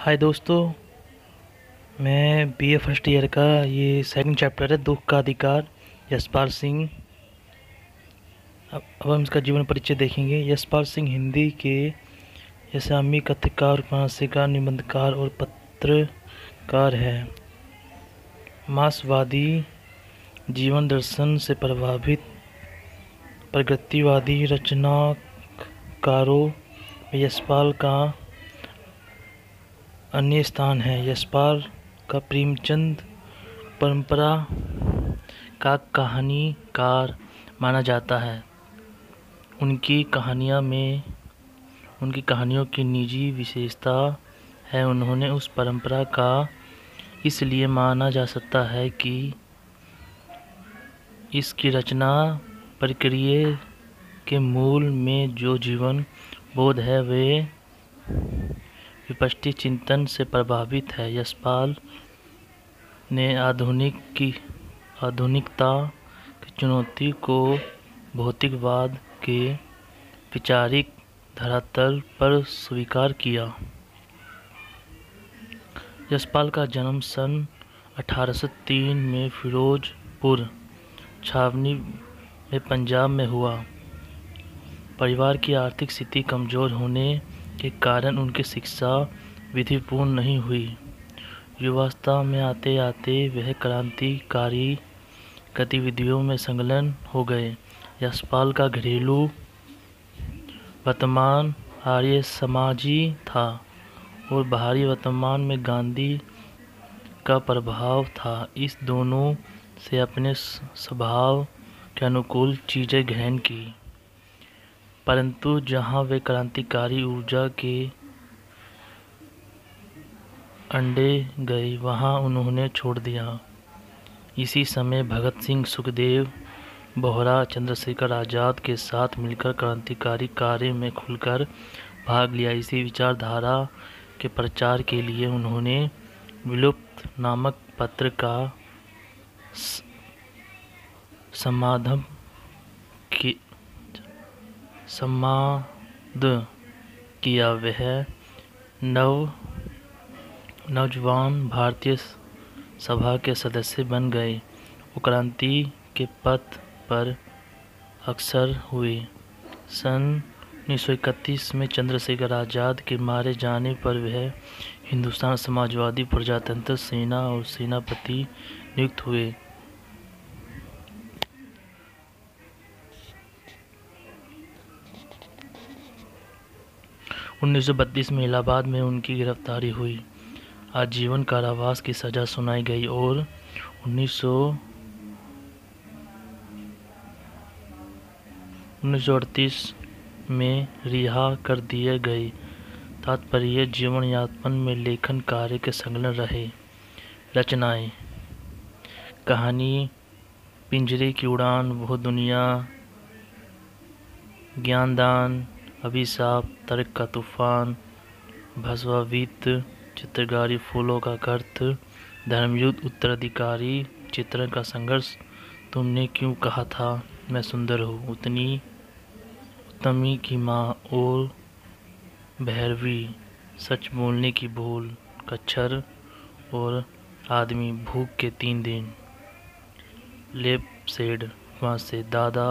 हाय दोस्तों। मैं BA first year का ये सेकंड चैप्टर है दुख का अधिकार, यशपाल सिंह। अब हम इसका जीवन परिचय देखेंगे। यशपाल सिंह हिंदी के असमी कथाकार, उपन्यासकार, निबंधकार और पत्रकार हैं। मार्क्सवादी जीवन दर्शन से प्रभावित प्रगतिवादी रचनाकारों में यशपाल का अन्य स्थान है। यशपाल का प्रेमचंद परंपरा का कहानीकार माना जाता है। उनकी कहानियों की निजी विशेषता है। उन्होंने उस परंपरा का इसलिए माना जा सकता है कि इसकी रचना प्रक्रिया के मूल में जो जीवन बोध है वे विपश्चित चिंतन से प्रभावित है। यशपाल ने आधुनिकता की चुनौती को भौतिकवाद के वैचारिक धरातल पर स्वीकार किया। यशपाल का जन्म सन 1803 में फिरोजपुर छावनी में पंजाब में हुआ। परिवार की आर्थिक स्थिति कमजोर होने के कारण उनकी शिक्षा विधिपूर्ण नहीं हुई। युवावस्था में आते आते वह क्रांतिकारी गतिविधियों में संलग्न हो गए। यशपाल का घरेलू वर्तमान आर्य समाजी था और बाहरी वर्तमान में गांधी का प्रभाव था। इस दोनों से अपने स्वभाव के अनुकूल चीज़ें ग्रहण की, परंतु जहाँ वे क्रांतिकारी ऊर्जा के अंडे गए वहाँ उन्होंने छोड़ दिया। इसी समय भगत सिंह, सुखदेव, बोहरा, चंद्रशेखर आज़ाद के साथ मिलकर क्रांतिकारी कार्य में खुलकर भाग लिया। इसी विचारधारा के प्रचार के लिए उन्होंने विलुप्त नामक पत्र का संवाद किया। वह नौजवान भारतीय सभा के सदस्य बन गए। वो क्रांति के पथ पर अग्रसर हुए। सन 1931 में चंद्रशेखर आज़ाद के मारे जाने पर वह हिंदुस्तान समाजवादी प्रजातंत्र सेना और सेनापति नियुक्त हुए। 1932 में इलाहाबाद में उनकी गिरफ्तारी हुई, आजीवन कारावास की सजा सुनाई गई और 1938 में रिहा कर दिए गए। तात्पर्य जीवन यापन में लेखन कार्य के संलग्न रहे। रचनाएं: कहानी पिंजरे की उड़ान, वो दुनिया, ज्ञानदान, अभिशाप, तर्क का तूफान, भस्वाभित, चित्रकारी, फूलों का गर्त, धर्मयुद्ध, उत्तराधिकारी, चित्रण का संघर्ष, तुमने क्यों कहा था मैं सुंदर हूँ, उत्तमी की माँ और भैरवी, सच बोलने की भूल, कच्छर और आदमी, भूख के 3 दिन, लेपसेड, वहाँ से दादा,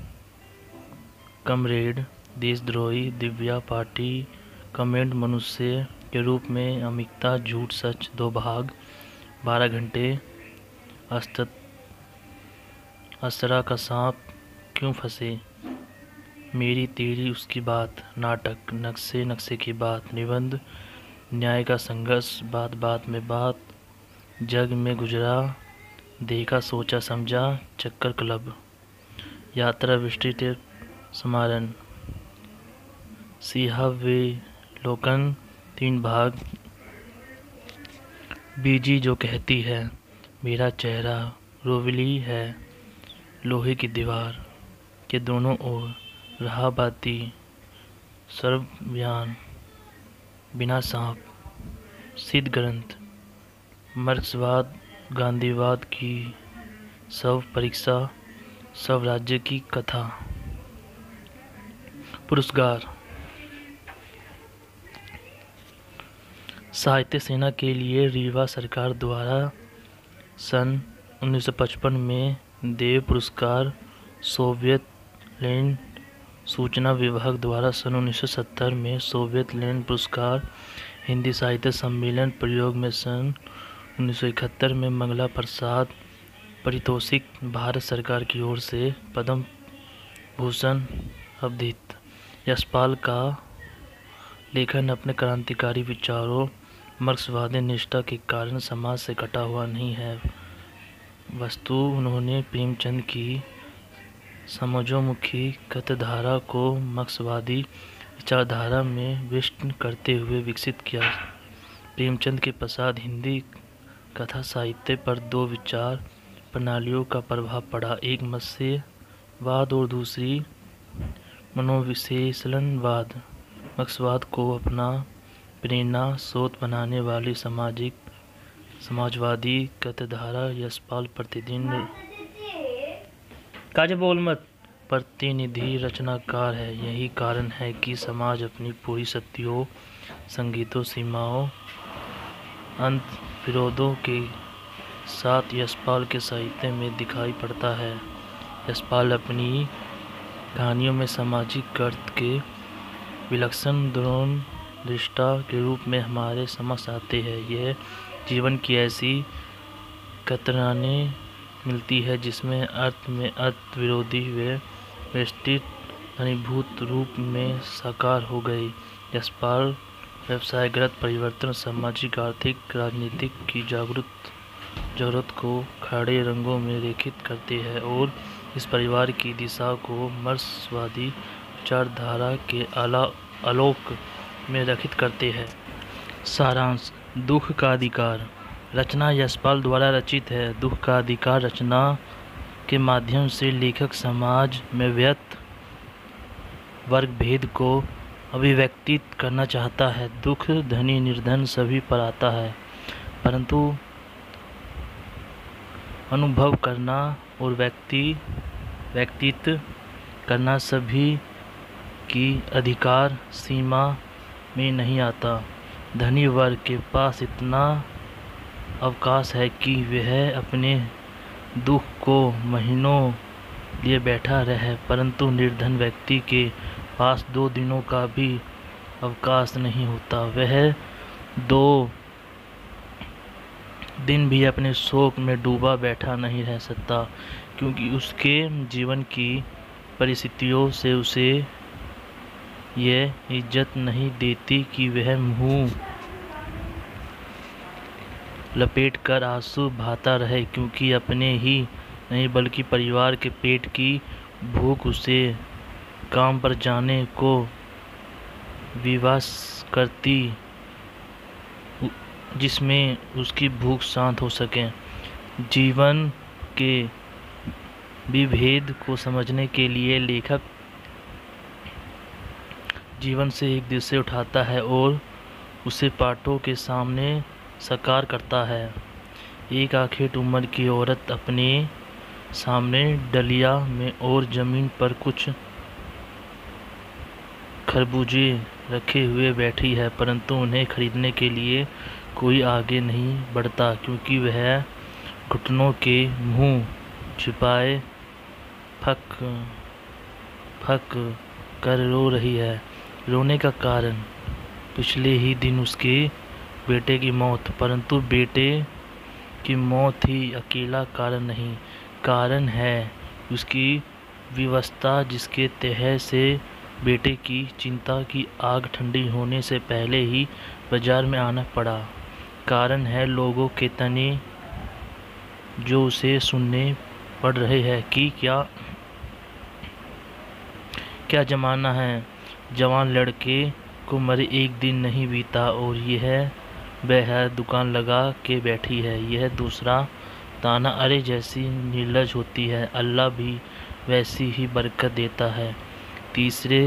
कमरेड, देशद्रोही, दिव्या, पार्टी, कमेंट, मनुष्य के रूप में, अमिकता, झूठ सच, 2 भाग, 12 घंटे, असरा का सांप, क्यों फंसे, मेरी तेरी उसकी बात, नाटक, नक्शे की बात, निबंध, न्याय का संघर्ष, बात बात में बात, जग में गुजरा, देखा सोचा समझा, चक्कर क्लब, यात्रा, विस्तृत स्मरण, सिंहावलोकन, 3 भाग, बीजी जो कहती है, मेरा चेहरा रोविली है, लोहे की दीवार के दोनों ओर, रहाबाती, सर्वज्ञान, बिना सांप, सिद्ध ग्रंथ, मार्क्सवाद, गांधीवाद की शव परीक्षा, स्वराज्य की कथा। पुरस्कार: साहित्य सेना के लिए रीवा सरकार द्वारा सन 1955 में देव पुरस्कार, सोवियत लैंड सूचना विभाग द्वारा सन 1970 में सोवियत लैंड पुरस्कार, हिंदी साहित्य सम्मेलन प्रयोग में सन 1971 में मंगला प्रसाद पारितोषिक, भारत सरकार की ओर से पद्म भूषण अवधित। यशपाल का लेखन अपने क्रांतिकारी विचारों, मार्क्सवादी निष्ठा के कारण समाज से कटा हुआ नहीं है, वस्तु उन्होंने प्रेमचंद की समाजोन्मुखी कथाधारा को मार्क्सवादी विचारधारा में विष्ट करते हुए विकसित किया। प्रेमचंद के पश्चात हिंदी कथा साहित्य पर दो विचार प्रणालियों का प्रभाव पड़ा, एक मत्स्यवाद और दूसरी मनोविश्लेषणवाद। मार्क्सवाद को अपना प्रेरणा स्रोत बनाने वाली समाजवादी कथाधारा यशपाल प्रतिनिधि रचनाकार है। यही कारण है कि समाज अपनी पूरी शक्तियों, संगीतों, सीमाओं, अंत विरोधों के साथ यशपाल के साहित्य में दिखाई पड़ता है। यशपाल अपनी कहानियों में सामाजिक अर्थ के विलक्षण द्रोण दृष्टा के रूप में हमारे समक्ष आते हैं। यह जीवन की ऐसी कतराने मिलती है जिसमें अर्थ में अर्थ विरोधी व व्यष्टि घनीभूत रूप में साकार हो गई। यशपाल व्यवसायगत परिवर्तन, सामाजिक, आर्थिक, राजनीतिक की जरूरत को खड़े रंगों में रेखित करते हैं और इस परिवार की दिशा को मार्क्सवादी विचारधारा के आलोक में रखित करते हैं। सारांश: दुख का अधिकार रचना यशपाल द्वारा रचित है। दुख का अधिकार रचना के माध्यम से लेखक समाज में व्यक्त वर्ग भेद को अभिव्यक्तित करना चाहता है। दुख धनी निर्धन सभी पर आता है, परंतु अनुभव करना और व्यक्तित्व करना सभी की अधिकार सीमा में नहीं आता। धनी वर्ग के पास इतना अवकाश है कि वह अपने दुख को महीनों लिए बैठा रहे, परंतु निर्धन व्यक्ति के पास 2 दिनों का भी अवकाश नहीं होता। वह 2 दिन भी अपने शोक में डूबा बैठा नहीं रह सकता, क्योंकि उसके जीवन की परिस्थितियों से उसे यह इज्जत नहीं देती कि वह मुंह लपेट कर आंसू बहाता रहे, क्योंकि अपने ही नहीं बल्कि परिवार के पेट की भूख उसे काम पर जाने को विवश करती, जिसमें उसकी भूख शांत हो सके। जीवन के विभेद को समझने के लिए लेखक जीवन से एक दृश्य उठाता है और उसे पाठों के सामने साकार करता है। एक आखेट उम्र की औरत अपने सामने डलिया में और जमीन पर कुछ खरबूजे रखे हुए बैठी है, परंतु उन्हें खरीदने के लिए कोई आगे नहीं बढ़ता, क्योंकि वह घुटनों के मुंह छिपाए फक फक कर रो रही है। रोने का कारण पिछले ही दिन उसके बेटे की मौत, परंतु बेटे की मौत ही अकेला कारण नहीं, कारण है उसकी विवशता, जिसके तहत से बेटे की चिंता की आग ठंडी होने से पहले ही बाजार में आना पड़ा। कारण है लोगों के तने जो उसे सुनने पड़ रहे हैं कि क्या जमाना है। जवान लड़के को मरे 1 दिन नहीं बीता और यह बेहद दुकान लगा के बैठी है। यह दूसरा ताना, अरे जैसी निर्लज होती है, अल्लाह भी वैसी ही बरकत देता है। तीसरे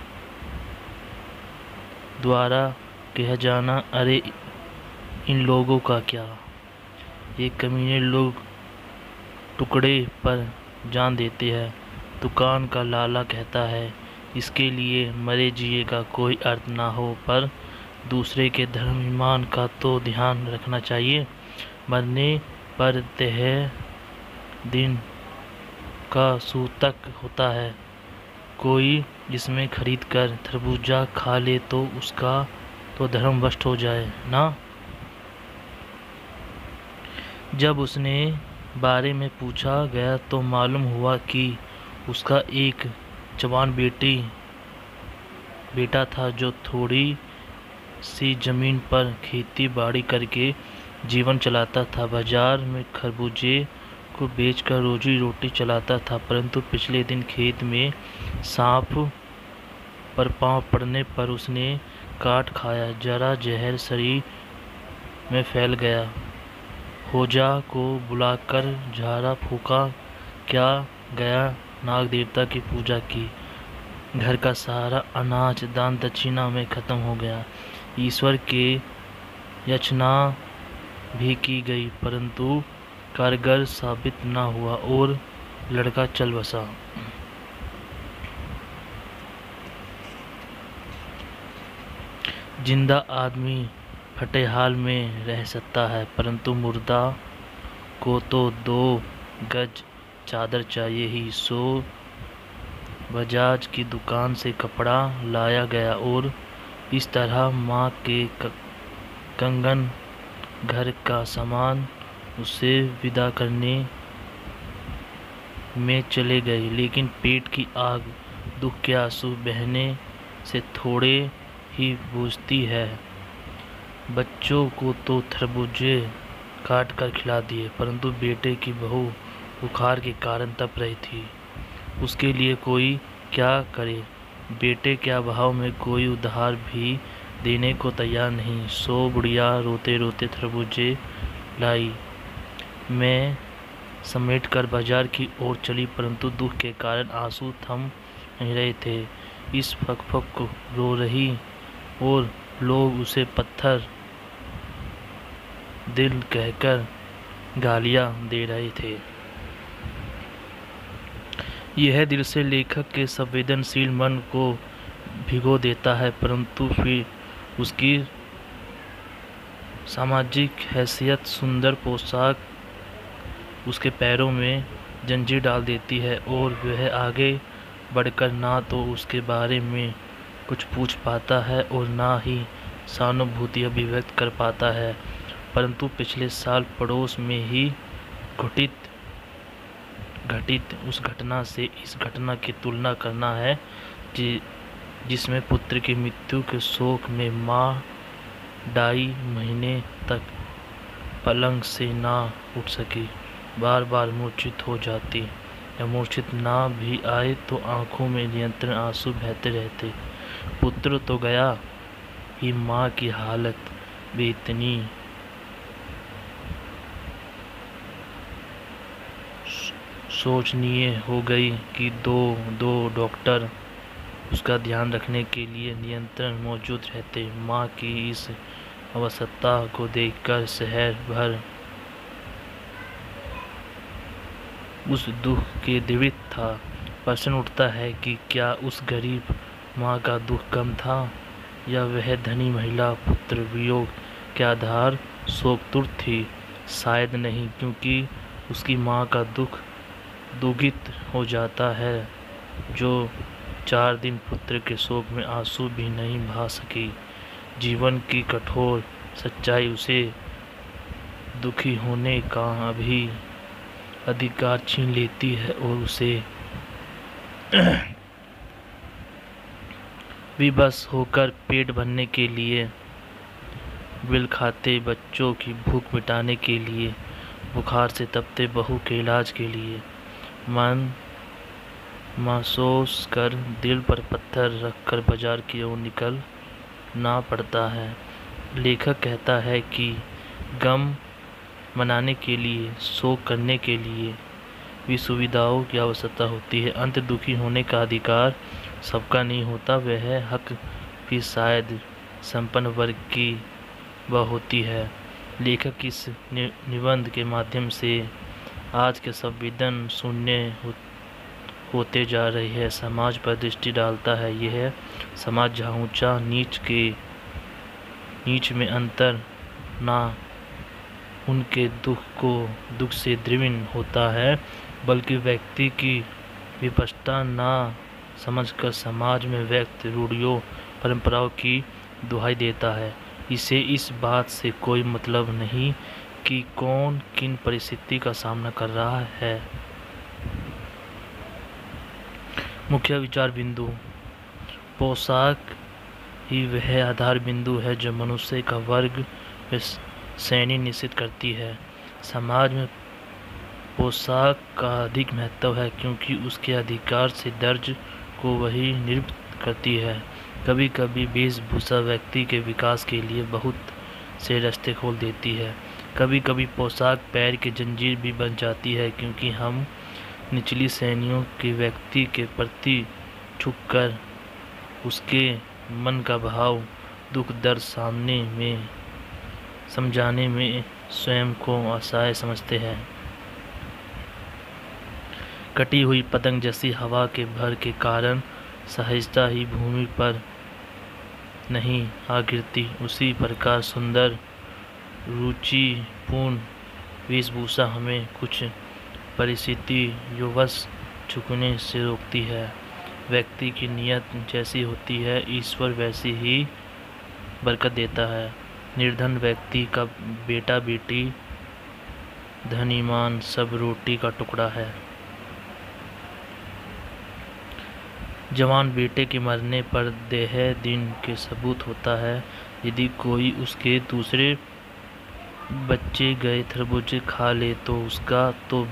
द्वारा कहा जाना, अरे इन लोगों का क्या, ये कमीने लोग टुकड़े पर जान देते हैं। दुकान का लाला कहता है, इसके लिए मरे जिए का कोई अर्थ ना हो, पर दूसरे के धर्म ईमान का तो ध्यान रखना चाहिए। मरने पर तह दिन का सूतक होता है। कोई इसमें खरीद कर खरबूजा खा ले तो उसका तो धर्म भ्रष्ट हो जाए ना। जब उसने बारे में पूछा गया तो मालूम हुआ कि उसका एक जवान बेटा था जो थोड़ी सी जमीन पर खेती बाड़ी करके जीवन चलाता था। बाजार में खरबूजे को बेचकर रोजी रोटी चलाता था, परंतु पिछले दिन खेत में सांप पर पांव पड़ने पर उसने काट खाया। जरा जहर शरीर में फैल गया। होजा को बुलाकर झाड़ा फूका। क्या गया नाग देवता की पूजा की। घर का सारा अनाज दान दक्षिणा में खत्म हो गया। ईश्वर के याचना भी की गई, परंतु कारगर साबित न हुआ और लड़का चल बसा। जिंदा आदमी फटे हाल में रह सकता है, परंतु मुर्दा को तो 2 गज चादर चाहिए ही। सो बजाज की दुकान से कपड़ा लाया गया और इस तरह माँ के कंगन, घर का सामान उसे विदा करने में चले गए। लेकिन पेट की आग दुख के आंसू बहने से थोड़े ही बुझती है। बच्चों को तो खरबूजे काट कर खिला दिए, परंतु बेटे की बहू बुखार के कारण तप रही थी। उसके लिए कोई क्या करे। बेटे के अभाव में कोई उधार भी देने को तैयार नहीं। सो बुढ़िया रोते रोते खरबूजे लाई। मैं समेट कर बाजार की ओर चली, परंतु दुख के कारण आंसू थम नहीं रहे थे। इस फक रो रही और लोग उसे पत्थर दिल कहकर गालियां दे रहे थे। यह दिल से लेखक के संवेदनशील मन को भिगो देता है, परंतु फिर उसकी सामाजिक हैसियत, सुंदर पोशाक उसके पैरों में जंजीर डाल देती है और वह आगे बढ़कर ना तो उसके बारे में कुछ पूछ पाता है और ना ही सहानुभूति अभिव्यक्त कर पाता है। परंतु पिछले साल पड़ोस में ही घटित उस घटना से इस घटना की तुलना करना है जिसमें पुत्र की मृत्यु के शोक में माँ 2.5 महीने तक पलंग से ना उठ सकी। बार बार मूर्छित हो जाती, या मूर्छित ना भी आए तो आंखों में निरंतर आंसू बहते रहते। पुत्र तो गया ही माँ की हालत भी इतनी शोचनीय हो गई कि दो डॉक्टर उसका ध्यान रखने के लिए निरंतर मौजूद रहते। माँ की इस अवस्था को देखकर शहर भर उस दुख के द्रवित था। प्रश्न उठता है कि क्या उस गरीब माँ का दुख कम था, या वह धनी महिला पुत्र वियोग के आधार शोकातुर थी। शायद नहीं, क्योंकि उसकी माँ का दुख दुखित हो जाता है, जो 4 दिन पुत्र के शोक में आंसू भी नहीं बहा सकी। जीवन की कठोर सच्चाई उसे दुखी होने का अभी अधिकार छीन लेती है और उसे विवश होकर पेट भरने के लिए, बिल खाते बच्चों की भूख मिटाने के लिए, बुखार से तपते बहू के इलाज के लिए मन महसूस कर दिल पर पत्थर रखकर बाजार की ओर निकलना पड़ता है। लेखक कहता है कि गम मनाने के लिए, शोक करने के लिए भी सुविधाओं की आवश्यकता होती है। अंत दुखी होने का अधिकार सबका नहीं होता। वह हक भी शायद संपन्न वर्ग की वह होती है। लेखक इस निबंध के माध्यम से आज के संवेदन शून्य होते जा रही है समाज पर दृष्टि डालता है। यह समाज जहाँ ऊंचा नीच के नीच में अंतर ना उनके दुख से द्रविण होता है, बल्कि व्यक्ति की विपश्यता ना समझकर समाज में व्यक्त रूढ़ियों परंपराओं की दुहाई देता है। इसे इस बात से कोई मतलब नहीं कि कौन किन परिस्थिति का सामना कर रहा है। मुख्य विचार बिंदु। पोशाक ही वह आधार बिंदु है जो मनुष्य का वर्ग व श्रेणी निश्चित करती है। समाज में पोशाक का अधिक महत्व है क्योंकि उसके अधिकार से दर्ज को वही निरूपित करती है। कभी कभी वेशभूषा व्यक्ति के विकास के लिए बहुत से रास्ते खोल देती है। कभी कभी पोशाक पैर की जंजीर भी बन जाती है क्योंकि हम निचली श्रेणियों के व्यक्ति के प्रति झुककर उसके मन का भाव दुख दर्द समझाने में स्वयं को असहाय समझते हैं। कटी हुई पतंग जैसी हवा के भर के कारण सहजता ही भूमि पर नहीं आ गिरती, उसी प्रकार सुंदर रुचिपूर्ण वेशभूषा हमें कुछ परिस्थितियों वश झुकने से रोकती है। व्यक्ति की नीयत जैसी होती है, ईश्वर वैसी ही बरकत देता है। निर्धन व्यक्ति का बेटा बेटी, धनीमान सब रोटी का टुकड़ा है। जवान बेटे के मरने पर देह दिन के सबूत होता है। यदि कोई उसके दूसरे बच्चे गए खरबूजे खा ले तो उसका तो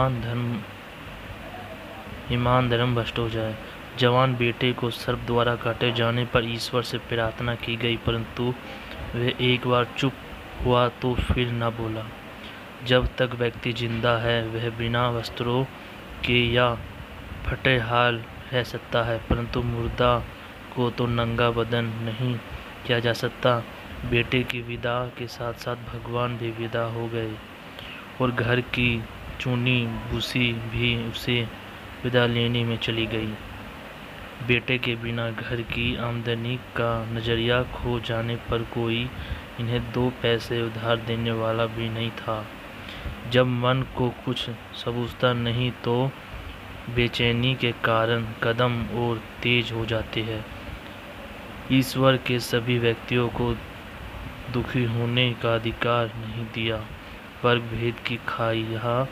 ईमान धर्म भ्रष्ट हो जाए। जवान बेटे को सर्प द्वारा काटे जाने पर ईश्वर से प्रार्थना की गई, परंतु वह एक बार चुप हुआ तो फिर न बोला। जब तक व्यक्ति जिंदा है वह बिना वस्त्रों के या फटे हाल रह सकता है, परंतु मुर्दा को तो नंगा बदन नहीं किया जा सकता। बेटे की विदा के साथ साथ भगवान भी विदा हो गए और घर की चुनी भूसी भी उसे विदा लेने में चली गई। बेटे के बिना घर की आमदनी का नजरिया खो जाने पर कोई इन्हें 2 पैसे उधार देने वाला भी नहीं था। जब मन को कुछ सबूता नहीं तो बेचैनी के कारण कदम और तेज हो जाते हैं। ईश्वर के सभी व्यक्तियों को दुखी होने का अधिकार नहीं दिया। वर्ग भेद की खाई यह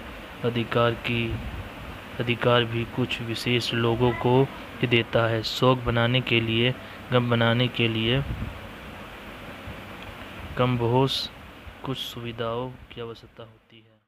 अधिकार भी कुछ विशेष लोगों को ही देता है। शौक बनाने के लिए, गम बनाने के लिए कम बहुत कुछ सुविधाओं की आवश्यकता होती है।